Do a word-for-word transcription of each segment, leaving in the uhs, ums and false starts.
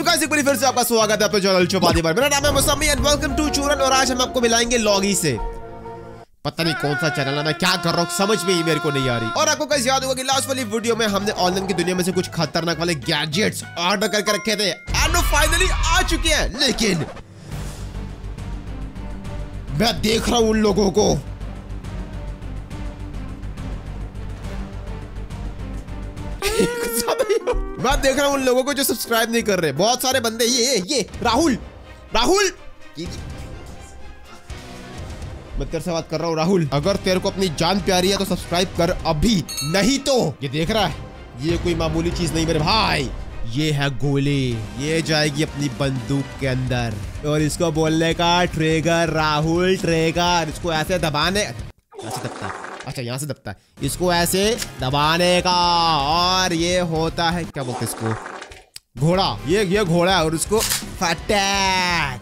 Guys एक बार फिर से आपका स्वागत है अपने चैनल चौपाटी पर। मेरा नाम है मुसम्मी एंड वेलकम टू चूरन। और आज हम आपको मिलाएंगे लॉगी से। पता नहीं कौन सा चैनल है, मैं क्या कर रहा हूँ समझ में ही मेरे को नहीं आ रही। और आपको गाइस याद होगा कि लास्ट वाली वीडियो में हमने ऑनलाइन की दुनिया में से कुछ खतरनाक वाले गैजेट्स ऑर्डर करके रखे थे एंड वो फाइनली आ चुके हैं। लेकिन मैं देख रहा हूँ उन लोगों को, मैं देख रहा हूँ उन लोगों को जो सब्सक्राइब नहीं कर रहे। बहुत सारे बंदे ये ये, ये राहुल राहुल मैं तेरे से बात कर रहा हूँ राहुल, अगर तेरे को अपनी जान प्यारी है तो सब्सक्राइब कर अभी, नहीं तो ये देख रहा है ये कोई मामूली चीज नहीं मेरे भाई, ये है गोली, ये जाएगी अपनी बंदूक के अंदर और इसको बोलने का ट्रिगर राहुल ट्रिगर। इसको ऐसे दबाने, ऐसे दबता है, अच्छा यहाँ से दबता है, इसको ऐसे दबाने का और ये होता है क्या बोलते हैं इसको, घोड़ा। ये ये घोड़ा है और उसको फटैक।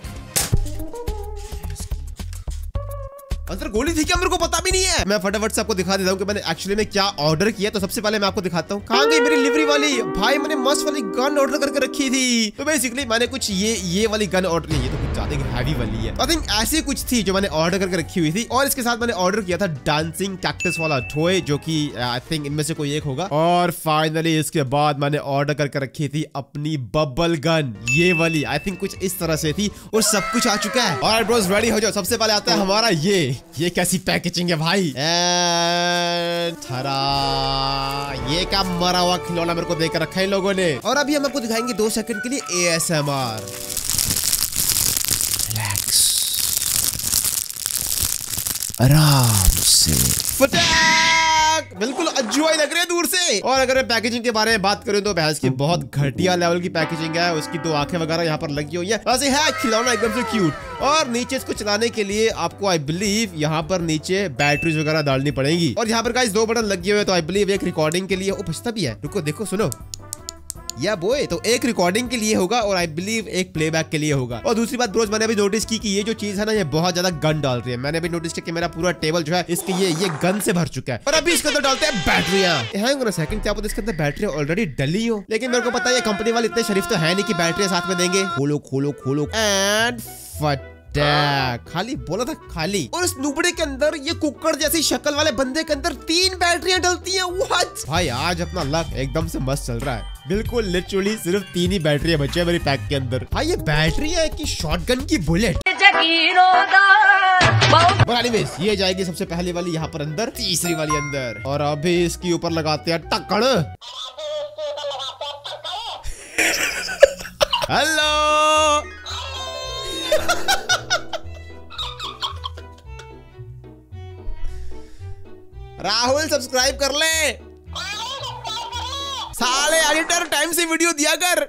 अंदर गोली थी क्या मेरे को पता भी नहीं है। मैं फटाफट से आपको दिखा देता हूँ कि मैंने एक्चुअली में क्या ऑर्डर किया। तो सबसे पहले मैं आपको दिखाता हूँ कहाँ गई मेरी डिलीवरी वाली। भाई मैंने मस्त वाली गन ऑर्डर करके रखी थी। तो बेसिकली मैंने कुछ ये ये वाली गन ऑर्डर नहीं, ये तो कुछ ज्यादा हैवी वाली है। आई थिंक ऐसी कुछ थी जो मैंने ऑर्डर करके रखी हुई थी। और इसके साथ मैंने ऑर्डर किया था डांसिंग कैक्टस वाला टॉय, जो की आई थिंक इनमें से कोई एक होगा। और फाइनली इसके बाद मैंने ऑर्डर करके रखी थी अपनी बबल गन, ये वाली आई थिंक कुछ इस तरह से थी। और सब कुछ आ चुका है। और ब्रोस रेडी हो जाओ। सबसे पहले आता है हमारा ये ये कैसी पैकेजिंग है भाई। ये क्या मरा हुआ खिलौना मेरे को देकर रखा है इन लोगों ने। और अभी हम आपको दिखाएंगे दो सेकंड के लिए A S M R. Relax, आराम से, फटाक, बिल्कुल अज्जुआई लग रहे हैं दूर से। और अगर मैं पैकेजिंग के बारे में बात करूं तो भैंस की बहुत घटिया लेवल की पैकेजिंग है। उसकी दो आंखें वगैरह यहाँ पर लगी हुई है, वैसे है खिलौना एकदम से क्यूट। और नीचे इसको चलाने के लिए आपको आई बिलीव यहाँ पर नीचे बैटरीज वगैरह डालनी पड़ेगी। और यहाँ पर गाइस दो बटन लगे हुए हैं, तो आई बिलीव एक रिकॉर्डिंग के लिए, ओ बचता भी है, रुको देखो सुनो, या बोए तो एक रिकॉर्डिंग के लिए होगा और आई बिलीव एक प्लेबैक के लिए होगा। और दूसरी बात ब्रोस मैंने अभी नोटिस की कि ये जो चीज है ना ये बहुत ज्यादा गन डाल रही है। मैंने भी नोटिस किया कि मेरा पूरा टेबल जो है इसके ये ये गन से भर चुका है। और अभी इसके अंदर डालते हैं बैटरियां। हैंग ऑन अ सेकंड, क्या पता इसके अंदर बैटरियां ऑलरेडी डली हो। लेकिन मेरे को पता है ये कंपनी वाले इतने शरीफ तो है नहीं कि बैटरियां साथ में देंगे। खोलो खोलो खोलो एंड फट, खाली बोला था खाली। और इस नुबड़े के अंदर ये कुकर जैसी शक्ल वाले बंदे के अंदर तीन बैटरियां डलती हैं। व्हाट भाई, आज अपना लक एकदम से मस्त चल रहा है। बिल्कुल लिटरली सिर्फ तीन ही बैटरियां बची है मेरी पैक के अंदर। भाई ये बैटरियां है कि शॉटगन की बुलेट। एनीवेज ये जाएगी सबसे पहली वाली यहाँ पर अंदर, तीसरी वाली अंदर। और अभी इसके ऊपर लगाते हैं टक्कड़। हेलो राहुल सब्सक्राइब कर ले साले, एडिटर टाइम से वीडियो दिया कर।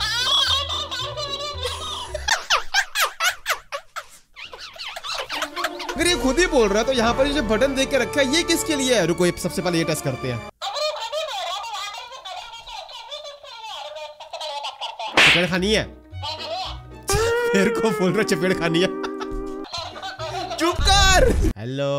अगर ये खुद ही बोल रहा है तो यहाँ पर जो बटन देख के रखा है ये किसके लिए है? रुको ये सबसे पहले ये टेस्ट करते हैं। चपेट खानी है, मेरे को बोल रहा चपेट खानी है। चुप कर। हेलो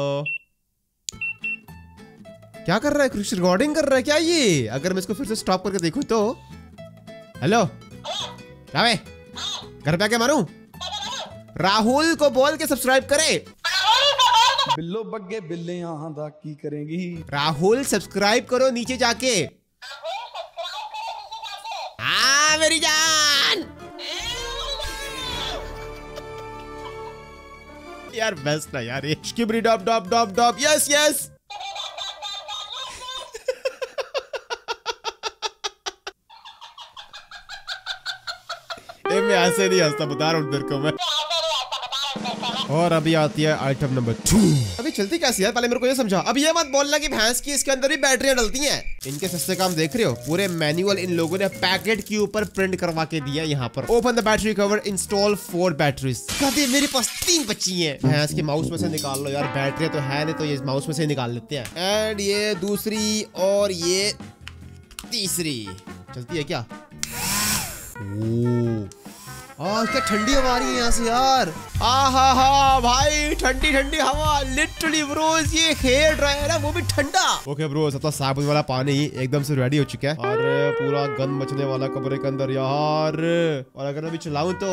क्या कर रहा है? कुछ रिकॉर्डिंग कर रहा है क्या ये? अगर मैं इसको फिर से स्टॉप करके देखूं तो, हेलो क्या है? घर पे आके मारूं? राहुल को बोल के सब्सक्राइब करे। बिल्लो बग्गे बिल्ले यहाँ दा की करेंगी। राहुल सब्सक्राइब करो नीचे जाके। हाँ मेरी जान यार, बेस्ट ना यार ये। Skibidi dop dop dop dop, yes yes. मैं ऐसे नहीं हंसता, बता रहा हूँ तेरे को मैं। और अभी आती है आइटम नंबर टू। अभी चलती कैसी है पहले मेरे को ये समझा। अब ये मत बोलना कि भैंस की इसके अंदर भी बैटरियां डलती हैं। इनके सस्ते काम देख रहे हो, पूरे मैनुअल इन लोगों ने पैकेट के ऊपर प्रिंट करवा के दिया। यहाँ पर open the battery cover, install four batteries. कहते मेरे पास तीन बची हैं। भैंस के माउस में से निकाल लो यार, बैटरी तो है नहीं तो ये माउस में से निकाल लेते हैं। एंड ये दूसरी और ये तीसरी चलती है क्या? ओ हाँ क्या ठंडी हवा आ रही है यहाँ से यार। आ हा हा भाई ठंडी ठंडी हवा लिटरली ब्रोस, ये हेयर ड्रायर है वो भी ठंडा। ओके ब्रोस, अब तो साबुन वाला पानी एकदम से रेडी हो चुका है और पूरा गंद मचने वाला कमरे के अंदर यार। और अगर अभी चलाऊं तो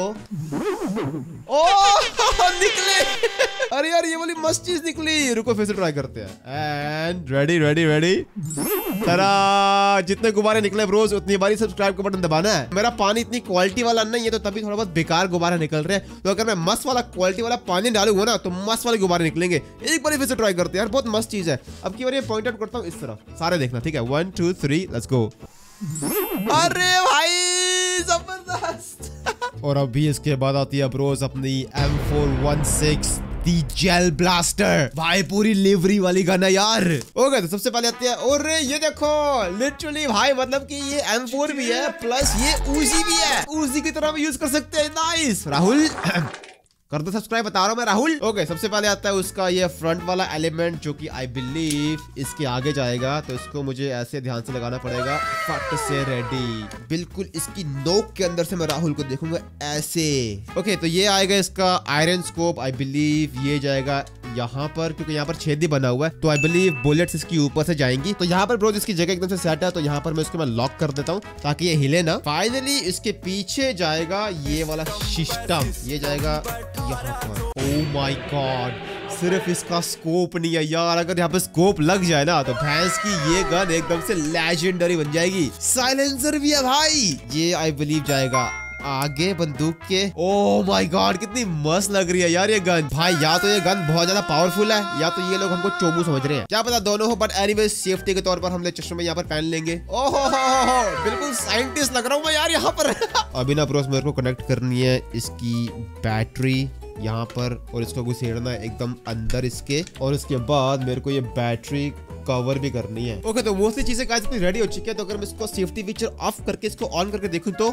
ओह निकले। अरे यार ये वाली मस्त चीज निकली, रुको फिर से ट्राई करते हैं। एंड रेडी रेडी रेडी तरा, जितने गुब्बारे निकले ब्रोस उतनी बारी सब्सक्राइब का बटन दबाना है। मेरा पानी इतनी क्वालिटी वाला नहीं है तो तभी थोड़ा बहुत बेकार गुब्बारे निकल रहे हैं, तो अगर मैं मस्त वाला क्वालिटी वाला पानी डालूंगा ना तो मस्त वाले गुब्बारे निकलेंगे। एक बार फिर से ट्राई करते हैं यार, बहुत मस्त चीज है। अब की बार ये पॉइंट आउट करता हूँ इस तरफ, सारे देखना ठीक है। One two three let's go. अरे भाई जबरदस्त। और अभी इसके बाद आती है ब्रोस अपनी M four one six the gel blaster. भाई पूरी लिवरी वाली गन है यार। ओके तो सबसे पहले आते हैं, और ये देखो लिटरली भाई मतलब कि ये एम फोर भी है प्लस ये उजी भी है, उजी की तरह भी यूज कर सकते हैं। नाइस राहुल कर दो सब्सक्राइब, बता रहा हूँ मैं राहुल। ओके okay, सबसे पहले आता है उसका ये फ्रंट वाला एलिमेंट जो कि आई बिलीव इसके आगे जाएगा, तो इसको मुझे ऐसे ध्यान से लगाना पड़ेगा। फट से रेडी, बिल्कुल इसकी नोक के अंदर से मैं राहुल को देखूंगा ऐसे। ओके okay, तो ये आएगा इसका आयरन स्कोप, आई बिलीव ये जाएगा यहाँ पर, क्योंकि यहाँ पर छेद ही बना हुआ है तो आई बिलीव बुलेट्स इसकी ऊपर से जाएंगी। तो यहाँ पर ब्रो इसकी जगह एकदम से सेट है, तो यहाँ पर मैं इसको मैं लॉक कर देता हूँ ताकि ये हिले ना। फाइनली इसके पीछे जाएगा ये वाला सिस्टम, ये जाएगा यहाँ पर। ओह माय गॉड, सिर्फ इसका स्कोप नहीं है यार, अगर यहाँ पे स्कोप लग जाए ना तो भैंस की ये गन एकदम से लेजेंडरी बन जाएगी। साइलेंसर भी है भाई, ये आई बिलीव जाएगा आगे बंदूक के। ओह माय गॉड कितनी मस्त लग रही है यार ये गन। भाई या तो ये गन बहुत ज्यादा पावरफुल है या तो ये लोग हमको चोमू समझ रहे हैं, क्या पता दोनों हो। बट एनीवे सेफ्टी के तौर पर हमने चश्मे यहाँ पर पहन लेंगे। ओहो हो हो हो, बिल्कुल साइंटिस्ट लग रहा हूँ मैं यार यहाँ पर। अभी ना प्रोस मेरे को कनेक्ट करनी है इसकी बैटरी यहाँ पर, और इसको घुसेड़ना है एकदम अंदर इसके, और उसके बाद मेरे को ये बैटरी कवर भी करनी है। ओके तो मोस्टली चीजें गाइस इतनी रेडी हो चुकी है, तो अगर मैं इसको सेफ्टी फीचर ऑफ करके इसको ऑन करके देखूं तो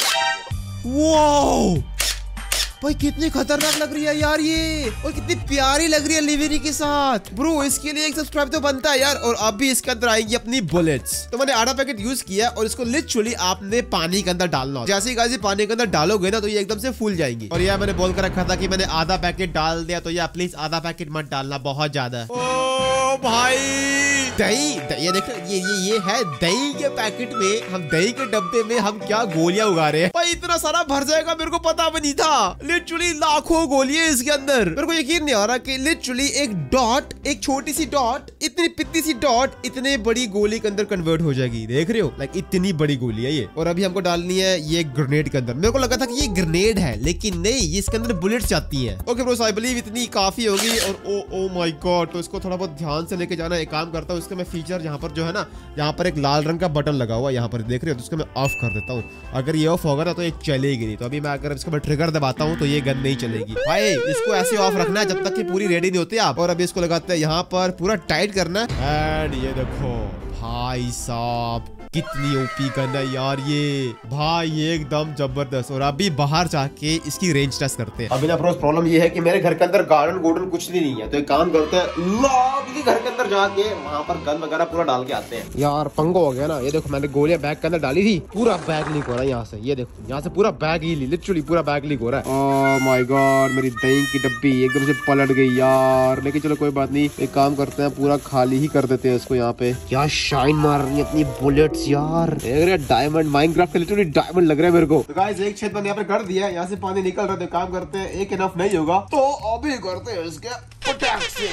वाओ भाई कितनी खतरनाक लग रही है यार ये, और कितनी प्यारी लग रही है लिवरी के साथ। ब्रो इसके लिए एक सब्सक्राइब तो बनता है यार। और अभी इसके अंदर आएंगी अपनी बुलेट्स, तो मैंने आधा पैकेट यूज किया और इसको लिटरली आपने पानी के अंदर डालना। जैसे ही गाइस पानी के अंदर डालोगे ना तो ये एकदम से फूल जाएंगी। और यह मैंने बोल कर रखा था कि मैंने आधा पैकेट डाल दिया, तो यार प्लीज आधा पैकेट मत डालना, बहुत ज्यादा। ओ भाई दही, ये देखो ये ये ये है दही के पैकेट में, हम दही के डब्बे में हम क्या गोलियां उगा रहे हैं भाई। इतना सारा भर जाएगा मेरे को पता भी नहीं था, लिटरली लाखों गोलियां इसके अंदर। मेरे को यकीन नहीं आ रहा कि लिटरली एक डॉट, एक छोटी सी डॉट, इतनी पित्ती सी डॉट इतने बड़ी गोली के अंदर कन्वर्ट हो जाएगी। देख रहे हो लाइक इतनी बड़ी गोली है ये। और अभी हमको डालनी है ये ग्रेनेड के अंदर। मेरे को लगा था कि ये ग्रेनेड है लेकिन नहीं, ये इसके अंदर बुलेट्स जाती हैं। ओके ब्रो आई बिलीव इतनी काफी होगी। और ओ ओ माय गॉड, तो इसको थोड़ा बहुत ध्यान से लेके जाना। एक काम करता हूँ, इसका मैं फीचर यहाँ पर जो है ना, यहाँ पर एक लाल रंग का बटन लगा हुआ है यहाँ पर, देख रहे हो, तो इसको मैं ऑफ कर देता हूँ। अगर ये ऑफ होगा ना तो ये चलेगी नहीं। तो अभी मैं अगर इसको मैं ट्रिगर दबाता हूँ तो ये गन नहीं चलेगी भाई। इसको ऐसे ऑफ रखना है जब तक कि पूरी रेडी नहीं होती आप। और अभी इसको लगाते हैं यहाँ पर, पूरा टाइट करना है। एंड ये देखो भाई साहब कितनी ओपी गन है यार ये भाई, एकदम जबरदस्त। और अभी बाहर जाके इसकी रेंज टेस्ट करते हैं। अभी ना प्रॉब्लम ये है कि मेरे घर के अंदर गार्डन गोल्डन कुछ भी नहीं है, तो एक काम करते हैं लॉबी घर के अंदर जाके वहाँ पर गन वगैरह पूरा डाल के आते हैं। यार पंगो हो गया ना, ये देखो मैंने गोलियां बैग के अंदर डाली थी, पूरा बैग लीक हो रहा है यहाँ से। ये देखो यहाँ से पूरा बैग ही लिटरली पूरा बैग लीक हो रहा है। ओह माय गॉड, मेरी दही की डब्बी एकदम से पलट गई यार। लेकिन चलो कोई बात नहीं, एक काम करते हैं पूरा खाली ही कर देते हैं इसको। यहाँ पे क्या शाइन मार रही है अपनी बुलेट्स यार, डायमंड माइनक्राफ्ट का लिटरली डायमंड लग रहा है मेरे को। तो गाइस एक छेद मैंने यहाँ पे कर दिया है, यहाँ से पानी निकल रहा है। तो काम करते हैं, एक इनफ नहीं होगा तो अभी करते हैं इसके पटाख से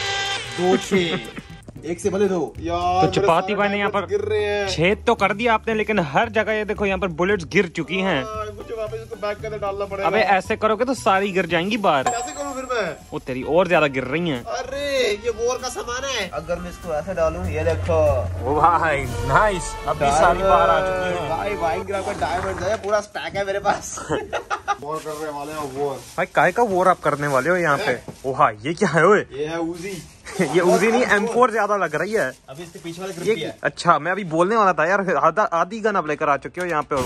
दो छेद, एक से भले दो यार। तो चपाती भाई ने यहाँ पर गिर रहे हैं। छेद तो कर दिया आपने, लेकिन हर जगह ये देखो यहाँ पर बुलेट्स गिर चुकी हैं। मुझे वापस इसको बैग के अंदर डालना पड़ेगा। अबे ऐसे करोगे तो सारी गिर जाएंगी बाहर। कैसे करूँ फिर मैं? वो तेरी और ज्यादा गिर रही हैं। अरे ये वॉर का सामान है। अगर मैं इसको ऐसे डालूं, ये देखो ओ भाई नाइस, अभी सारी बाहर आ चुकी हैं भाई। माइनक्राफ्ट का डायमंड है, पूरा स्टैक है मेरे पास। वॉर करने वाले हो वॉर भाई, काहे का वॉर आप करने वाले हो यहाँ पे? ओ हाँ ये क्या है? ओए ये है उजी। ये उजी नहीं, एम फोर ज्यादा लग रही है। अभी इसके पीछे वाले ग्रिप है। अच्छा मैं अभी बोलने वाला था यार, आधा आधी गन आप लेकर आ चुके हो यहाँ पे।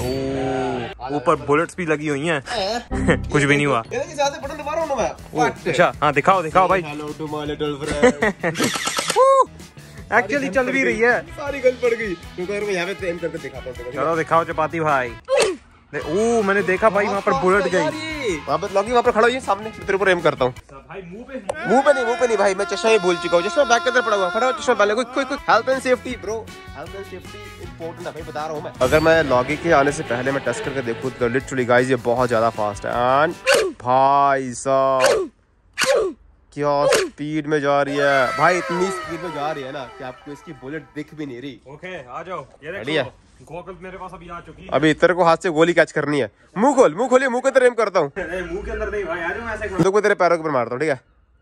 ओ ऊपर बुलेट्स भी लगी हुई हैं। कुछ भी नहीं हुआ। बटन दबा रहा हूं मैं। अच्छा हाँ दिखाओ दिखाओ भाई। Hello to my little friend. Actually चल भी रही है। सारी गन पड़ गई। तो मैं यहाँ पे एम करके दिखाता हूं। चलो दिखाओ चपाती भाई। ओ मैंने देखा भाई वहाँ पर बुलेट गई। वहाँ पर लॉगी वहाँ पर खड़ा हुई है सामने, तेरे ऊपर एम करता हूँ। भाई मुंह पे मुंह पे नहीं, मुंह पे नहीं भाई, मैं चश्मा ही भूल चुका हूँ। चश्मा बैग के अंदर पड़ा हुआ, फटाफट चश्मा पहले। कोई कोई health and safety bro, health and safety important है भाई, बता रहा हूँ मैं। अगर मैं लॉगी के आने से पहले मैं टेस्ट करके देखूँ तो लिटरली गाइस ये बहुत ज्यादा फास्ट है। एंड भाई साहब क्या स्पीड में जा रही है भाई, इतनी स्पीड में जा रही है ना कि आपको इसकी बुलेट दिख भी नहीं रही। ओके आ जाओ, ये देखो गॉगल्स मेरे पास अभी आ चुकी है। अभी तेरे को हाथ से गोली कैच करनी है। मुंह खोल, मुंह खोलिए, मुंह के अंदर एम करता हूँ। मुंह के अंदर नहीं भाई, आ जाओ ऐसे। तो मैं तेरे पैरों के ऊपर मारता हूँ, ठीक है?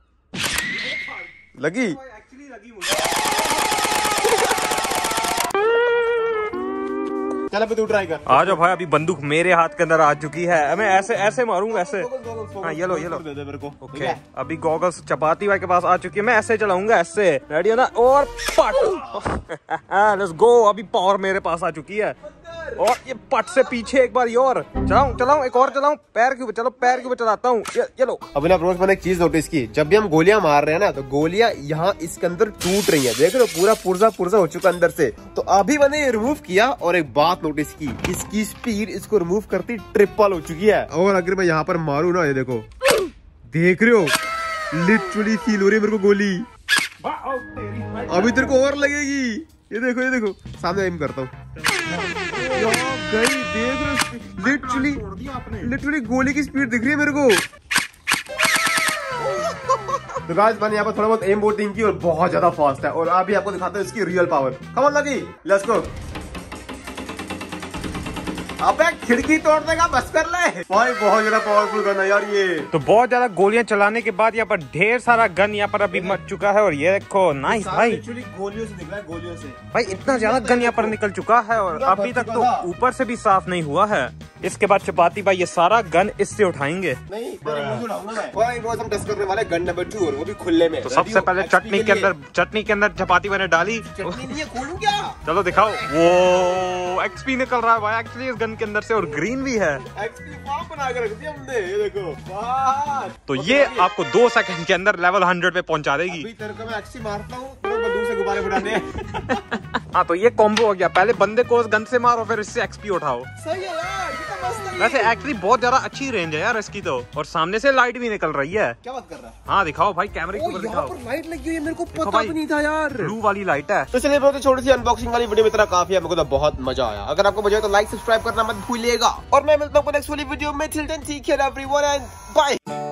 लगी एक्चुअली लगी मुझे। चल अभी तू ट्राई कर। आ जाओ भाई, अभी बंदूक मेरे हाथ के अंदर आ चुकी है। मैं ऐसे ऐसे मारूंगा ऐसे। हाँ ये लो ये लो दे दे मेरे को। ओके अभी गॉगल्स चपाती भाई के पास आ चुकी है। मैं ऐसे चलाऊंगा ऐसे, रेडी है ना? और पट लेट्स गो। अभी पावर मेरे पास आ चुकी है और ये पट से पीछे एक बार और चलाऊं चलाऊं एक और चलाऊं। पैर के ऊपर चलो, पैर के ऊपर चलाता हूँ। ये, ये लो। अभी ना ब्रोस मैंने एक चीज नोटिस की, जब भी हम गोलियां मार रहे हैं ना तो गोलियां यहाँ इसके अंदर टूट रही है। देख रहे हो पूरा पुर्जा पुर्जा हो चुका अंदर से। तो अभी मैंने ये रिमूव किया और एक बात नोटिस की, इसकी स्पीड इसको रिमूव करती ट्रिपल हो चुकी है। और अगर मैं यहाँ पर मारू ना, ये देखो, देख रहे हो लिटरली फील हो रही है मेरे को गोली। अभी तेरे को और लगेगी। ये देखो ये देखो, सामने एम करता हूँ। गई, देख रहे हो लिटरली लिटरली गोली की स्पीड दिख रही है मेरे को। तो गाइस मैंने यहाँ पर थोड़ा बहुत एम बोटिंग की और बहुत ज्यादा फास्ट है। और अभी आपको दिखाता हूँ इसकी रियल पावर। कम ऑन लगी, लेट्स गो। अबे खिड़की तोड़ देगा, बस कर ले भाई। बहुत ज्यादा पावरफुल गन है यार ये। तो बहुत ज्यादा गोलियां चलाने के बाद यहाँ पर ढेर सारा गन यहाँ पर अभी मच चुका है। और ये देखो नाइस भाई, गोलियों से निकला है, गोलियों से भाई इतना ज्यादा गन यहाँ पर निकल चुका है। और अभी तक तो ऊपर से भी साफ नहीं हुआ है। इसके बाद चपाती भाई ये सारा गन इससे उठाएंगे। नहीं तेरे मुंह से उठाऊंगा मैं। भाई रोज हम टेस्ट करने वाले गन नंबर टू, और वो भी खुले में। तो सबसे पहले चटनी के अंदर चटनी के अंदर चपाती मैंने डाली। चटनी नहीं है, खोलूं क्या? चलो दिखाओ। वो एक्सपी निकल रहा है भाई एक्चुअली इस गन के अंदर से, और ग्रीन भी है। एक्सपी बॉम्ब बना के रख दिया हमने, ये देखो वाह। तो ये आपको दो सेकंड के अंदर लेवल हंड्रेड पे पहुंचा देगी। अभी तेरे को मैं एक्सपी मारता हूँ, तेरे बंदूक से गुब्बारे उड़ाने। हाँ तो ये कॉम्बो हो गया, पहले बंदे को उस गन से मारो फिर इससे एक्सपी उठाओ। सही है यार, ये तो मस्त है। वैसे एक्चुअली बहुत ज्यादा अच्छी रेंज है यार इसकी तो। और सामने से लाइट भी निकल रही है। क्या बात कर रहा है? हाँ दिखाओ भाई, कैमरे के ऊपर दिखाओ। लाइट लगी हुई है, मेरे को पता भाई, भी नहीं था यार। ब्लू वाली लाइट है। तो चलिए बहुत छोटी सी अनबॉक्सिंग वाली वीडियो में इतना काफी है। मेरे को तो बहुत मजा आया। अगर आपको मजा आया तो लाइक सब्सक्राइब करना मत भूलिएगा। और मैं मिलता हूँ नेक्स्ट वाली वीडियो में। Till then take care everyone and bye.